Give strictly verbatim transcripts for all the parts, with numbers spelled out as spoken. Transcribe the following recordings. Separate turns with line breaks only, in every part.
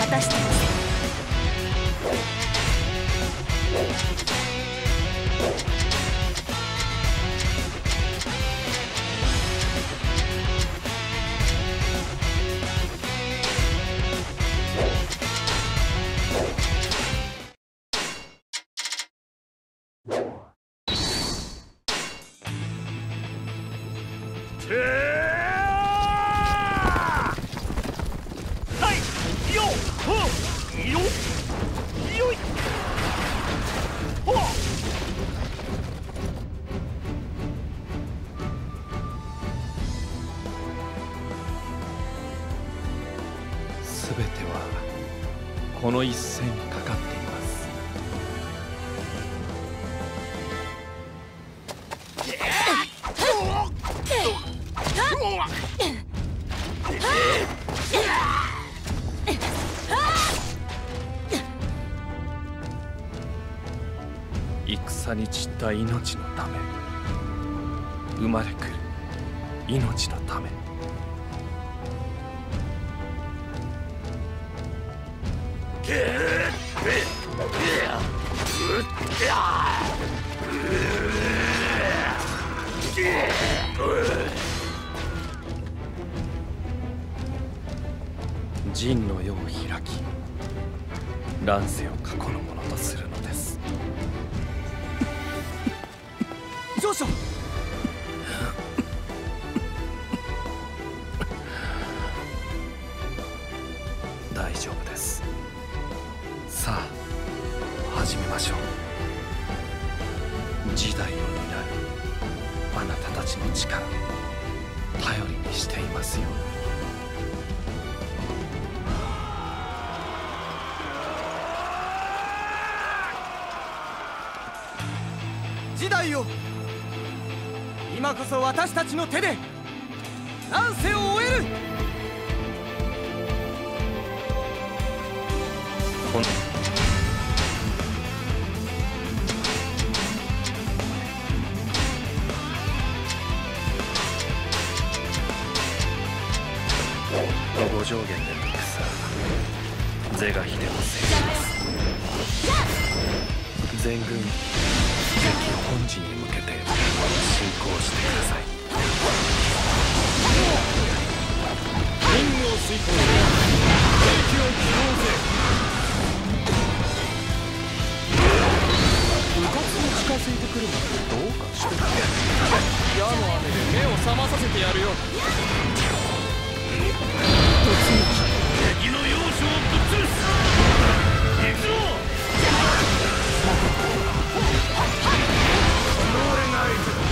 たしてません。
すべてはこの一戦にかかっています。戦に散った命のため、生まれくる命のため。陣の世を開き、乱世を過去のものとするのです。
上昇。
大丈夫です。さあ始めましょう。時代を担うあなたたちの力、頼りにしていますよ。
時代よ、今こそ私たちの手で乱世を終える。
この五条原での戦、是が非でも制します。全軍敵本陣に向けて進行してください。
任務を遂行、兵器を起動せ。部活に近づいてくるのでどうかしてくれ。矢の雨で目を覚まさせてやるよ。敵の要所をぶっ潰す。行くぞ。俺が相手だ。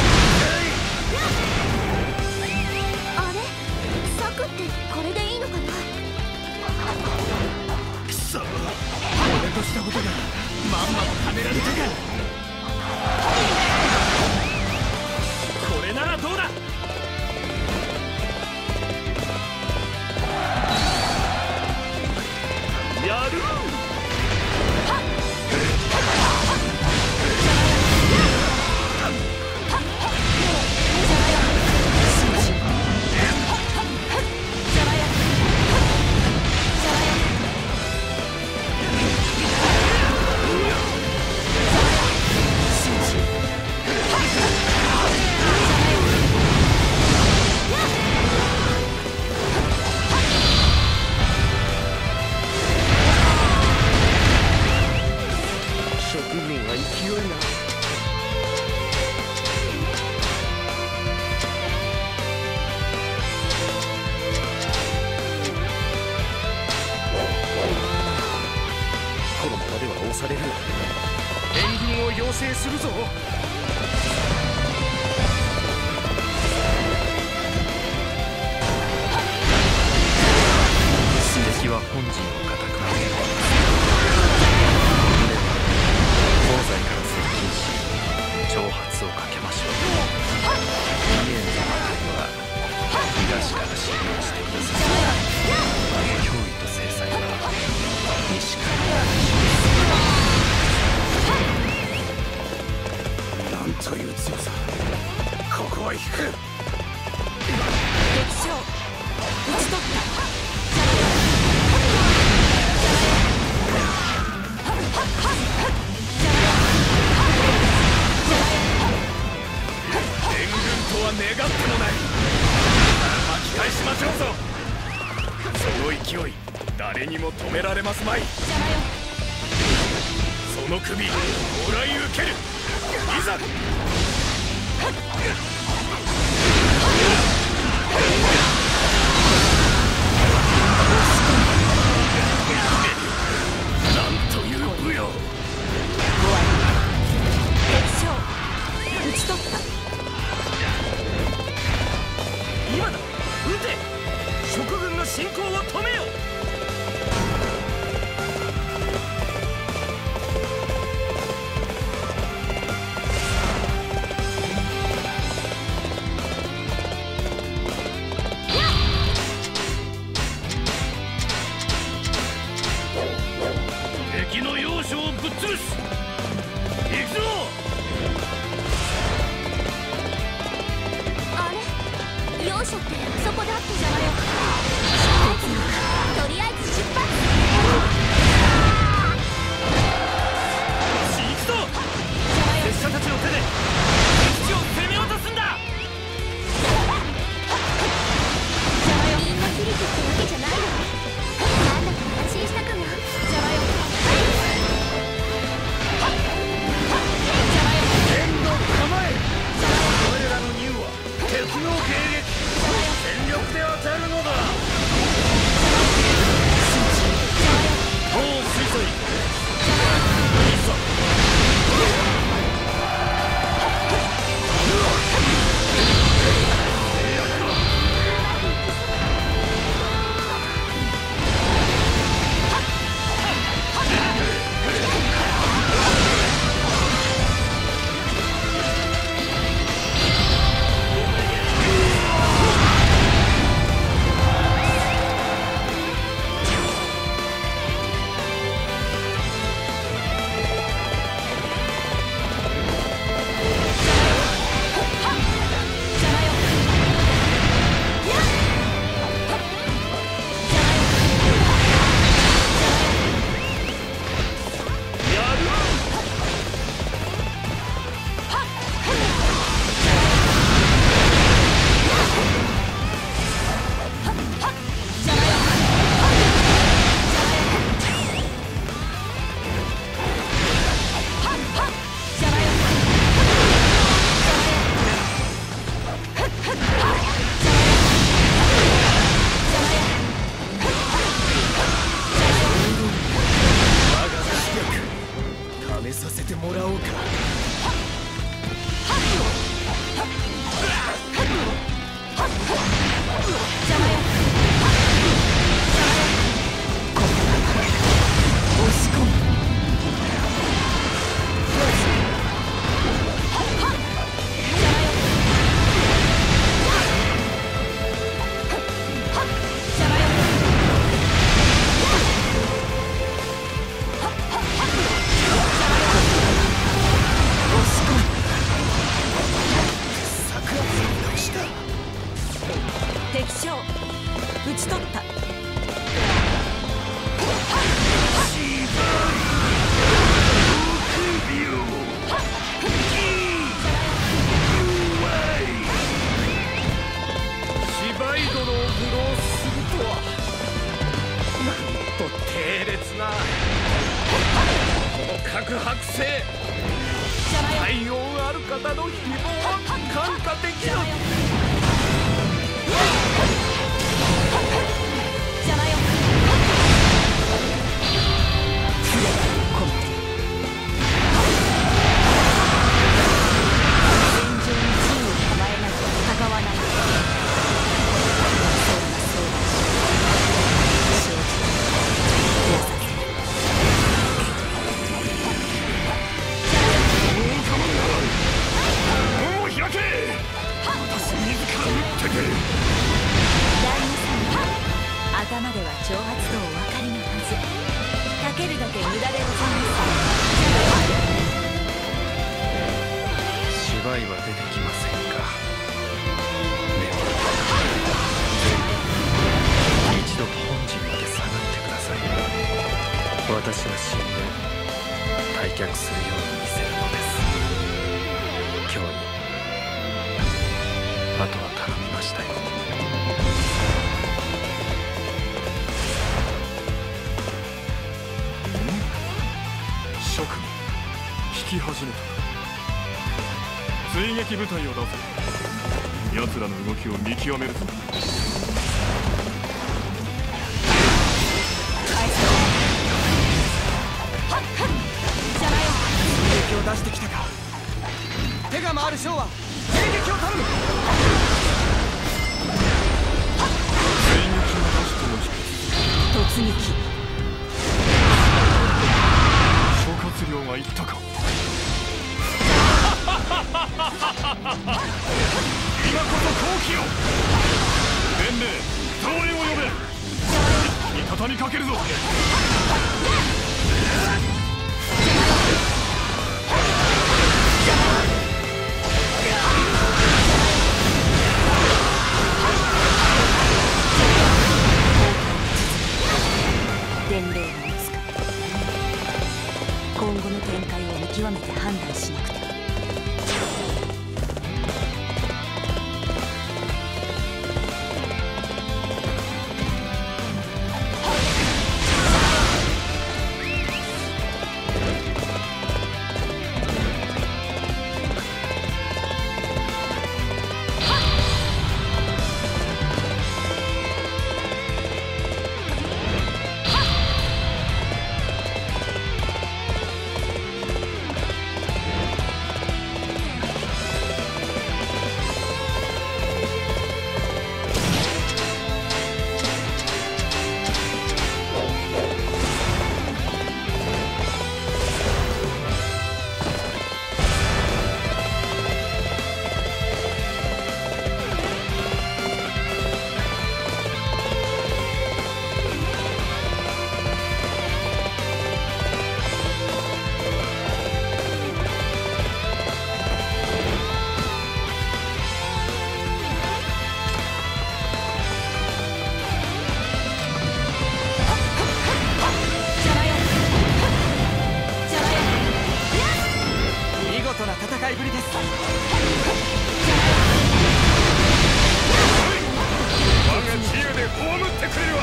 あれ、策ってこれでいいのかな。
くそ、俺としたことがまんまとはめられたか。これならどうだ。やる。される。援軍を要請するぞ。
敵は本陣を固く守る。東西から接近し挑発をかけましょう。義援の辺りは東から侵入してください。脅威と制裁は西から
なんという強さ。ここは引く。
敵将討ち取った。
願ってもない。巻き返しましょうぞ。その勢い誰にも止められますまい。
邪魔よ。
その首もらい受ける。いざ。なんという武勇。
敵将討ち取った。
今だ、撃て。蜀軍の進行を止めよ。敵の要所をぶっ潰す。行くぞ。
あれ、要所ってそこだって邪魔よ。とりあえず出発。
行くぞ。拙者たちの手で敵地を攻め落とすんだ。
邪魔よ。みんなキリキってわけじゃないよ。なんだか安心したかな。邪魔よ。
剣の構え。我らの任は敵の迎撃。全力で当たるのだ。もう水素いいざ。試させてもらおうか。
邪魔よ。押し込む。敵将討ち取った。
芝居殿を愚弄するとはなんと低劣なこの核白星。体温ある方の誹謗は感化できぬ。
邪魔よ。この手戦場に陣を構えなきゃ戦わない。そんな相談正直優しい。
門を開け。私自ら撃ってくる。
旦那様、頭では挑発度お分かりのはず。かけるだけ無駄でございます。
芝居は出てきませんか。では一度本陣まで下がってください。私は死んで退却するように見せるのです。今日にあとは頼みましたよ。
諸君、引き始めた。追撃部隊を出せ。奴らの動きを見極めるぞ。撃を出してきたか。手が回る将は追撃を頼む。追撃を出しても引き
突撃。
諸葛亮が言ったか。今こそ好機よ。伝令、増援を呼べ。一気に畳みかけるぞ。
伝令が打つか。今後の展開を見極めて判断しなくては。戦いぶりです。
我が自由で葬ってくれるわ。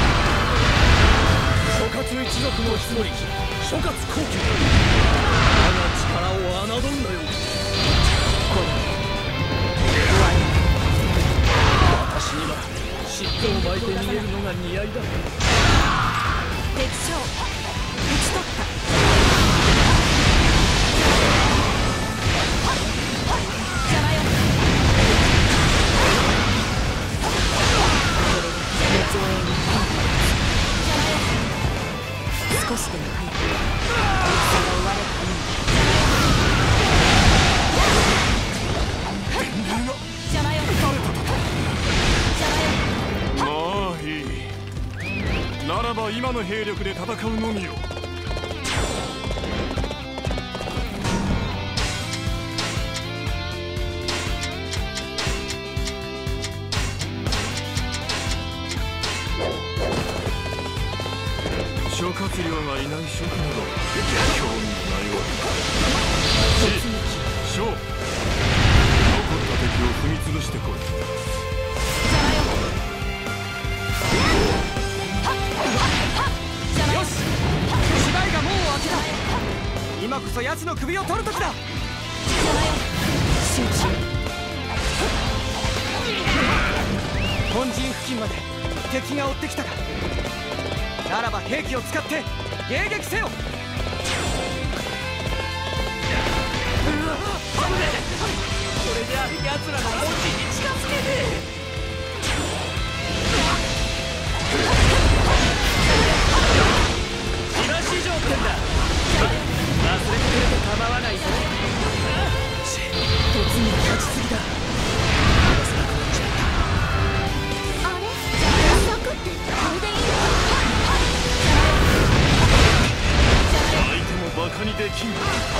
諸葛一族の一人、諸葛孔丘。我が力を侮るなよ。私には尻尾を巻いて逃げるのが似合いだ。
敵将討ち取った。少しでも早く戦が終わればいい。邪魔よ。
まあいい。ならば今の兵力で戦うのみよ。諸葛亮がいない職など興味ないわ。し、将、残った敵を踏み潰してこい。よし、芝居が門を開けた。今こそ奴の首を取る時だ。
集中。
本陣付近まで敵が追ってきたか。ならば兵器を使って迎撃せよ。うわ、危ねえ。これじゃ奴らの本陣に近づけねえ。チラシ状ってんだ。忘れてくれて構わないぞ。ち、突に立ちすぎだ。
あれ、サクってこれでいいの？
バカにできん。押し込む。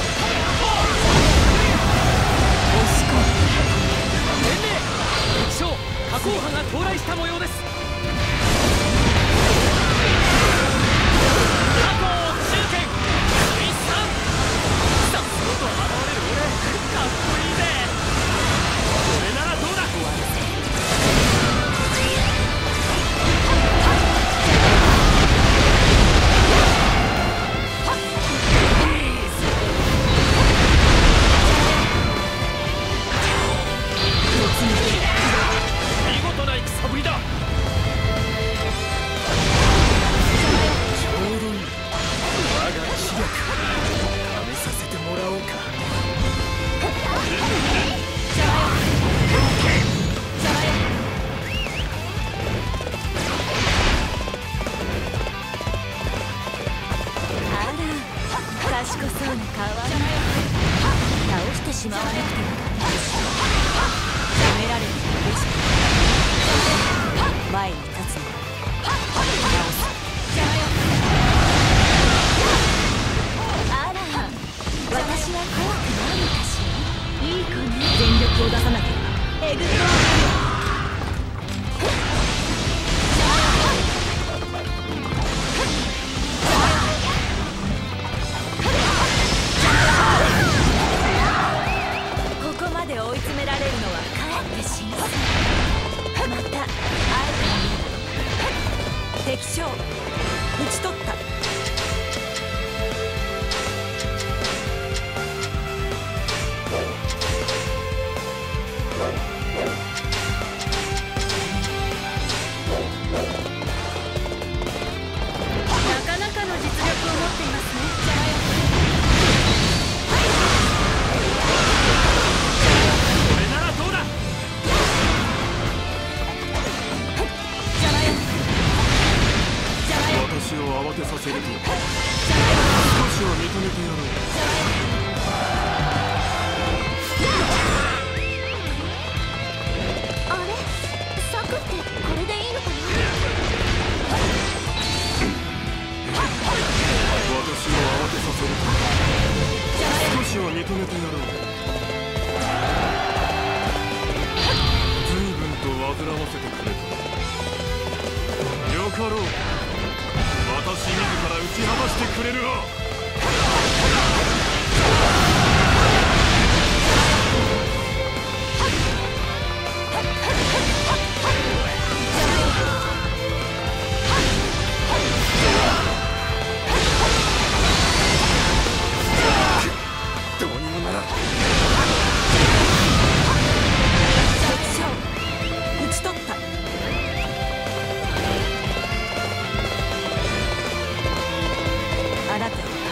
伝令、敵将火攻派が到来した模様です。火攻中堅一三。さっそうと現れる俺、かっこいいぜ。これならどうだ。
えぐってここまで追い詰められるのはかえって新鮮。また会えた敵将討ち取った。
させると少しは認めてやろう。
あれ、サクってこれでいいのかな。
私を慌てさせると少しは認めてやろう。随分と煩わせてくれた。よかろう。私自ら打ち果たしてくれるわ。どうにもならん。
敵将討ち取った。あなた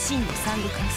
真の三国無双。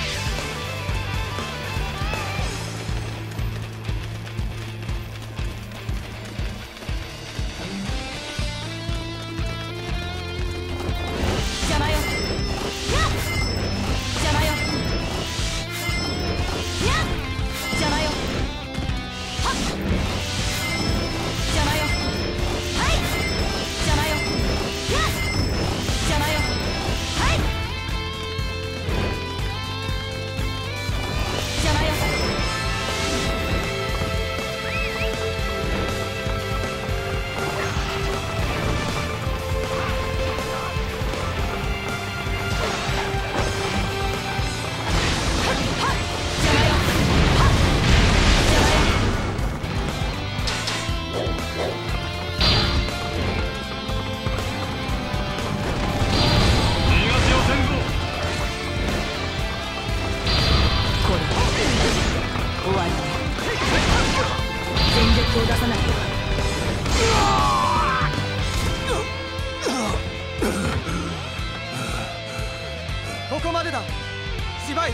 ここまでだ。芝居、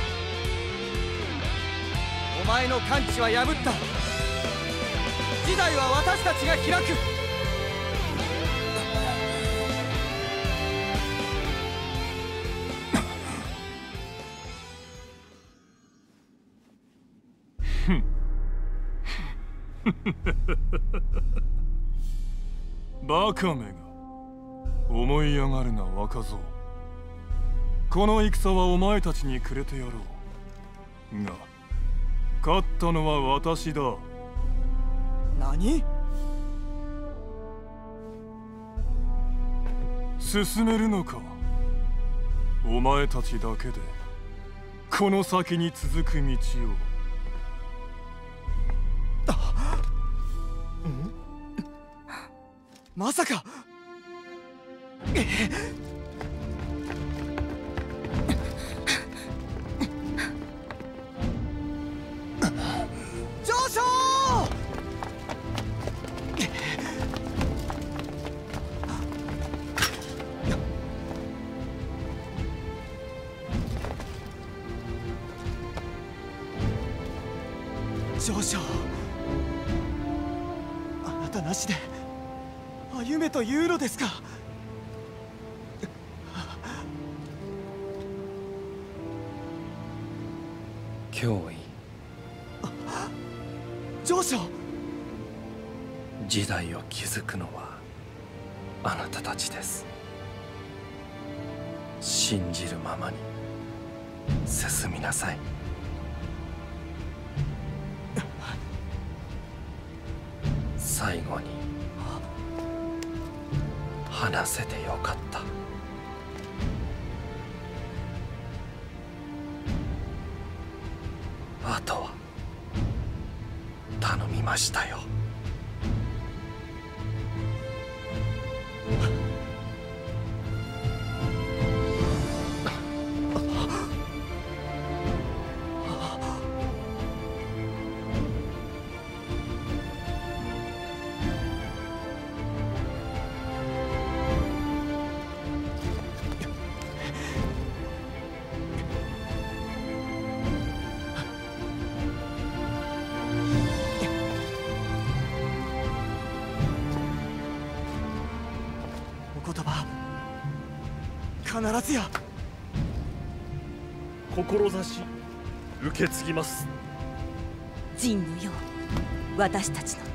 お前の感知は破った。時代は私たちが開く。
ふんバカめが思い上がるな若造。この戦はお前たちにくれてやろうが、勝ったのは私だ。
何？
進めるのか、お前たちだけでこの先に続く道を。
まさか。上昇！上昇、あなたなしで歩めというのですか。
脅威。
上昇、
時代を築くのはあなたたちです。信じるままに進みなさい。最後に話せてよかった。あとは頼みましたよ。
必ずや。
志受け継ぎます。
仁のよう私たちの